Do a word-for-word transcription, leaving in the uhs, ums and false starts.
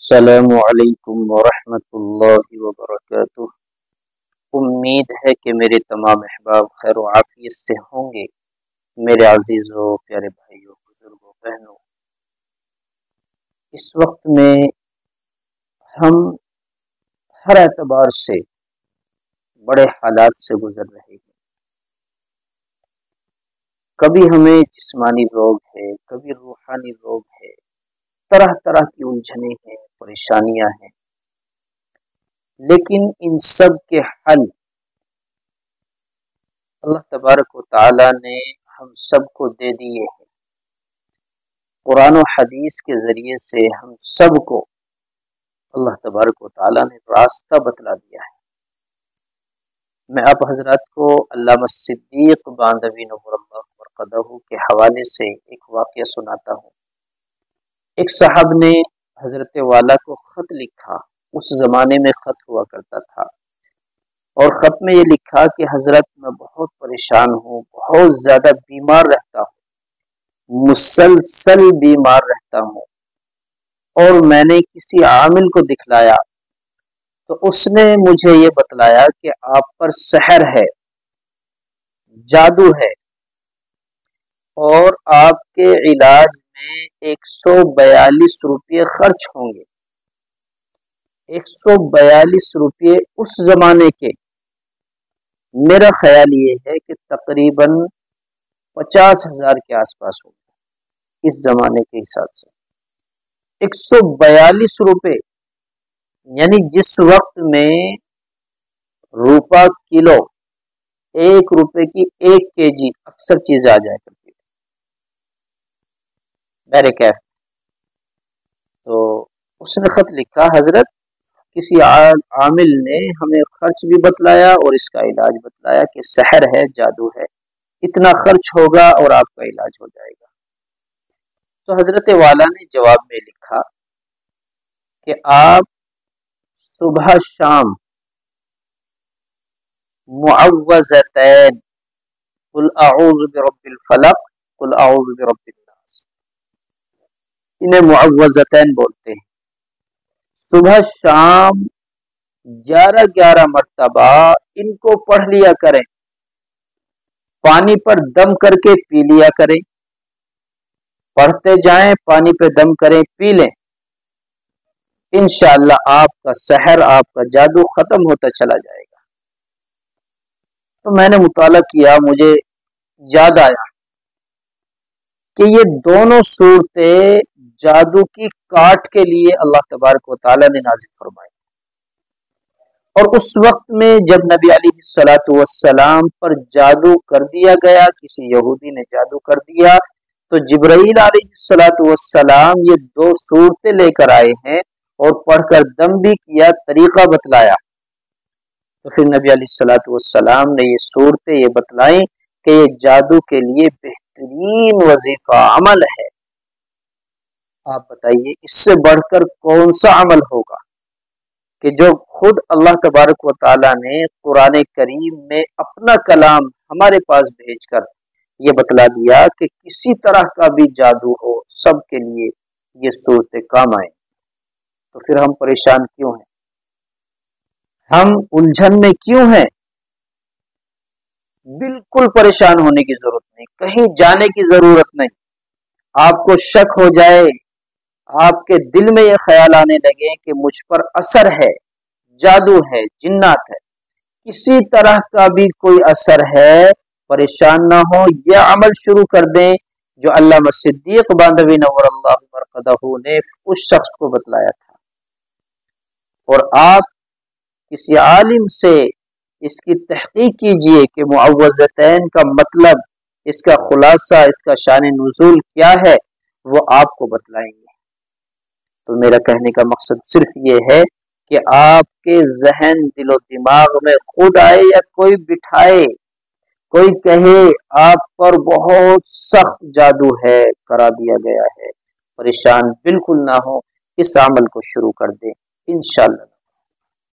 السلام علیکم ورحمۃ اللہ وبرکاتہ۔ امید ہے کہ میرے تمام احباب خیر و عافیت سے ہوں گے۔ میرے عزیزوں، پیارے بھائیوں، بزرگوں، بہنوں، اس وقت میں ہم ہر اعتبار سے بڑے حالات سے گزر رہے ہیں۔ کبھی ہمیں جسمانی روگ ہے، کبھی روحانی روگ ہے، طرح طرح کی الجھنیں ہیں، پریشانیاں ہیں، لیکن ان سب کے حل اللہ تبارک و تعالی نے ہم سب کو دے دیے ہیں۔ قرآن و حدیث کے ذریعے سے ہم سب کو اللہ تبارک و تعالی نے راستہ بتلا دیا ہے۔ میں آپ حضرات کو علامہ صدیق باندھوی نور اللہ مرقدہ کے حوالے سے ایک واقعہ سناتا ہوں۔ ایک صاحب نے حضرت والا کو خط لکھا۔ اس زمانے میں خط ہوا کرتا تھا، اور خط میں یہ لکھا کہ حضرت میں بہت پریشان ہوں، بہت زیادہ بیمار رہتا ہوں، مسلسل بیمار رہتا ہوں، اور میں نے کسی عامل کو دکھلایا تو اس نے مجھے یہ بتلایا کہ آپ پر سحر ہے، جادو ہے، اور آپ کے علاج میں ایک سو بیالیس روپے خرچ ہوں گے۔ ایک سو بیالیس روپے اس زمانے کے، میرا خیال یہ ہے کہ تقریباً پچاس ہزار کے آس پاس ہوں گے اس زمانے کے حساب سے۔ ایک سو بیالیس روپے یعنی جس وقت میں روپا کلو، ایک روپے کی ایک کے جی اکثر چیز آ جائے کرتی ہے میرے کیف۔ تو اس نے خط لکھا، حضرت کسی عامل نے ہمیں خرچ بھی بتلایا اور اس کا علاج بتلایا کہ سحر ہے، جادو ہے، اتنا خرچ ہوگا اور آپ کا علاج ہو جائے گا۔ تو حضرت والا نے جواب میں لکھا کہ آپ صبح شام معوذتین، قل اعوذ برب الفلق، قل اعوذ برب الناس، انہیں معوذتین بولتے ہیں۔ صبح شام گیارہ گیارہ مرتبہ ان کو پڑھ لیا کریں، پانی پر دم کر کے پی لیا کریں، پڑھتے جائیں، پانی پہ دم کریں، پی لیں، انشاءاللہ آپ کا سحر، آپ کا جادو ختم ہوتا چلا جائے گا۔ تو میں نے مطالعہ کیا، مجھے یاد آیا کہ یہ دونوں صورتیں جادو کی کاٹ کے لیے اللہ تبارک و تعالی نے نازل فرمائی، اور اس وقت میں جب نبی علیہ الصلوۃ والسلام پر جادو کر دیا گیا، کسی یہودی نے جادو کر دیا، تو جبرائیل علیہ الصلوۃ والسلام یہ دو صورتیں لے کر آئے ہیں اور پڑھ کر دم بھی کیا، طریقہ بتلایا۔ تو پھر نبی علیہ الصلوۃ والسلام نے یہ صورتیں یہ بتلائیں کہ یہ جادو کے لیے بہترین وظیفہ عمل ہے۔ آپ بتائیے اس سے بڑھ کر کون سا عمل ہوگا کہ جو خود اللہ تبارک و تعالی نے قرآن کریم میں اپنا کلام ہمارے پاس بھیج کر یہ بتلا دیا کہ کسی طرح کا بھی جادو ہو، سب کے لیے یہ صورتیں کام آئیں۔ تو پھر ہم پریشان کیوں ہیں؟ ہم الجھن میں کیوں ہیں؟ بالکل پریشان ہونے کی ضرورت نہیں، کہیں جانے کی ضرورت نہیں۔ آپ کو شک ہو جائے، آپ کے دل میں یہ خیال آنے لگے کہ مجھ پر اثر ہے، جادو ہے، جنات ہے، کسی طرح کا بھی کوئی اثر ہے، پریشان نہ ہو، یہ عمل شروع کر دیں جو علامہ صدیق باندھوی نور اللہ مرقدہ نے اس شخص کو بتلایا تھا۔ اور آپ کسی عالم سے اس کی تحقیق کیجئے کہ معوذتین کا مطلب، اس کا خلاصہ، اس کا شان نزول کیا ہے، وہ آپ کو بتلائیں گے۔ تو میرا کہنے کا مقصد صرف یہ ہے کہ آپ کے ذہن، دل و دماغ میں خود آئے یا کوئی بٹھائے، کوئی کہے آپ پر بہت سخت جادو ہے، کرا دیا گیا ہے، پریشان بالکل نہ ہو، اس عمل کو شروع کر دیں، انشاءاللہ۔